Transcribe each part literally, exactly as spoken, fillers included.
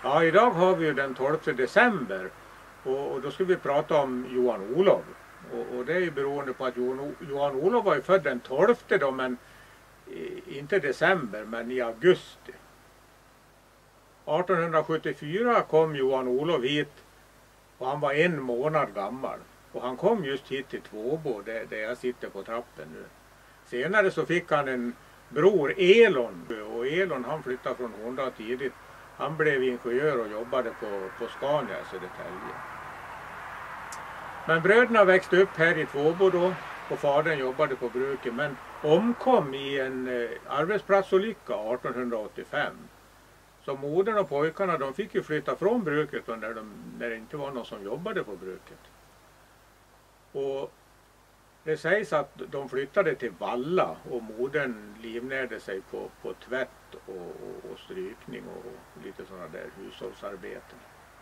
Ja, idag har vi ju den tolfte december och, och då ska vi prata om Johan Olof. Och, och det är ju beroende på att Johan, Johan Olof var ju född den tolfte då, men i, inte december, men i augusti. arton sjuttiofyra kom Johan Olof hit och han var en månad gammal. Och han kom just hit till Tvåbo där, där jag sitter på trappen nu. Senare så fick han en bror, Elon, och Elon han flyttade från Horndal tidigt. Han blev ingenjör och jobbade på, på Scania i Södertälje. Men bröderna växte upp här i Tvåbo då och fadern jobbade på bruket, men omkom i en eh, arbetsplatsolycka arton åttiofem. Så modern och pojkarna de fick ju flytta från bruket när, de, när det inte var någon som jobbade på bruket. Och det sägs att de flyttade till Valla och modern livnärde sig på, på tvätt och, och, och strykning och lite sådana där hushållsarbeten.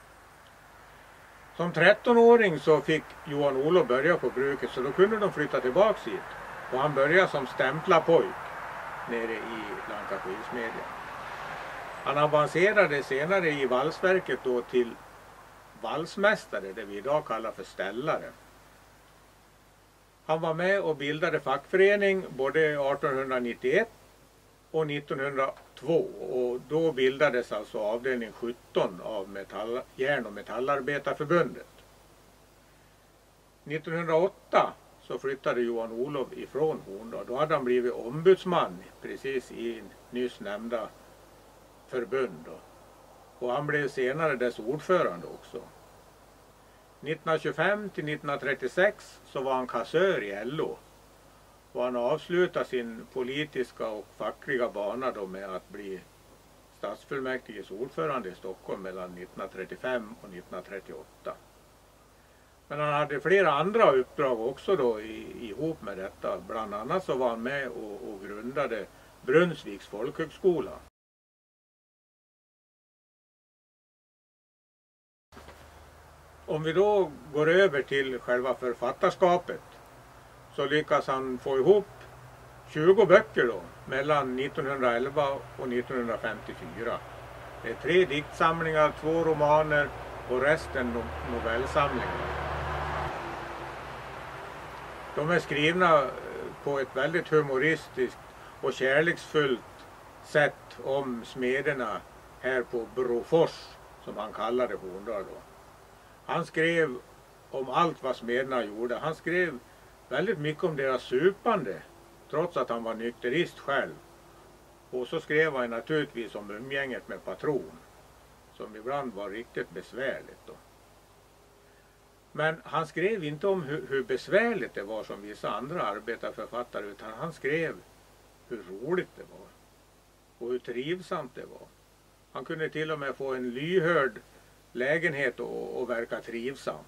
Som trettonåring så fick Johan Olof börja på bruket, så då kunde de flytta tillbaks hit. Och han började som stämplarpojk nere i Lankaskilsmedjan. Han avancerade senare i valsverket då till valsmästare, det vi idag kallar för ställare. Han var med och bildade fackförening både arton nittioett och nittonhundratvå och då bildades alltså avdelning sjutton av metall, järn- och metallarbetarförbundet. nittonhundraåtta så flyttade Johan Olof ifrån Horndal. Då hade han blivit ombudsman precis i nyss nämnda förbund. Och han blev senare dess ordförande också. nittonhundratjugofem till nittonhundratrettiosex så var han kassör i L O. Och han avslutade sin politiska och fackliga bana då med att bli stadsfullmäktiges ordförande i Stockholm mellan nittonhundratrettiofem och nittonhundratrettioåtta. Men han hade flera andra uppdrag också då i, ihop med detta. Bland annat så var han med och, och grundade Brunnsviks folkhögskola. Om vi då går över till själva författarskapet så lyckas han få ihop tjugo böcker då mellan nittonhundraelva och nittonhundrafemtiofyra. Det är tre diktsamlingar, två romaner och resten novellsamlingar. De är skrivna på ett väldigt humoristiskt och kärleksfullt sätt om smederna här på Brofors, som han kallade Horndal då. Han skrev om allt vad smederna gjorde. Han skrev väldigt mycket om deras supande, trots att han var nykterist själv. Och så skrev han naturligtvis om umgänget med patron, som ibland var riktigt besvärligt då. Men han skrev inte om hur, hur besvärligt det var som vissa andra arbetarförfattare, utan han skrev hur roligt det var och hur trivsamt det var. Han kunde till och med få en lyhörd lägenhet och, och verka trivsam.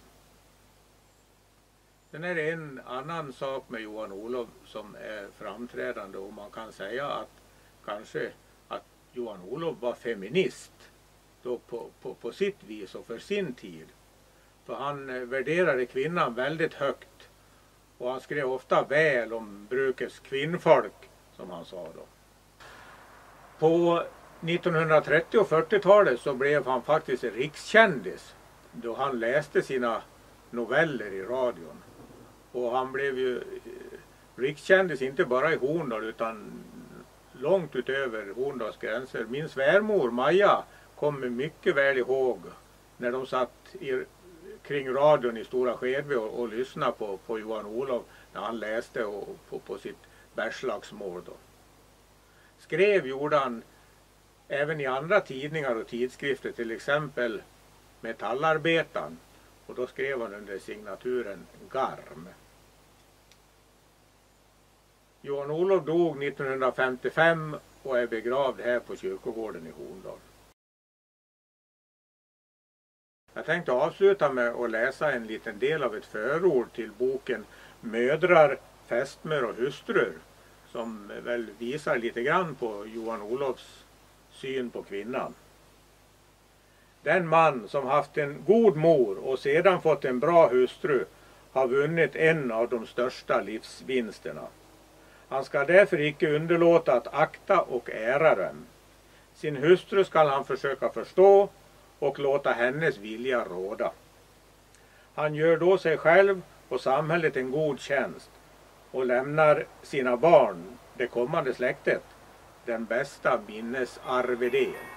Sen är det en annan sak med Johan Olof som är framträdande, och man kan säga att kanske att Johan Olof var feminist då på, på, på sitt vis och för sin tid. För han värderade kvinnan väldigt högt och han skrev ofta väl om brukets kvinnfolk, som han sa då. På nittonhundratrettio- och fyrtiotalet så blev han faktiskt en rikskändis då han läste sina noveller i radion. Och han blev ju rikskändis inte bara i Horndal utan långt utöver Horndals gränser. Min svärmor Maja kommer mycket väl ihåg när de satt i, kring radion i Stora Skedve och, och lyssnade på, på Johan Olof när han läste och, på, på sitt bärslagsmål då. Skrev gjorde han även i andra tidningar och tidskrifter, till exempel Metallarbetaren, och då skrev han under signaturen Garm. Johan Olof dog nittonhundrafemtiofem och är begravd här på kyrkogården i Horndal. Jag tänkte avsluta med att läsa en liten del av ett förord till boken Mödrar, fästmör och hustrur, som väl visar lite grann på Johan Olofs syn på kvinnan. Den man som haft en god mor och sedan fått en bra hustru har vunnit en av de största livsvinsterna. Han ska därför icke underlåta att akta och ära dem. Sin hustru skall han försöka förstå och låta hennes vilja råda. Han gör då sig själv och samhället en god tjänst och lämnar sina barn, det kommande släktet, den bästa minnesarvedel.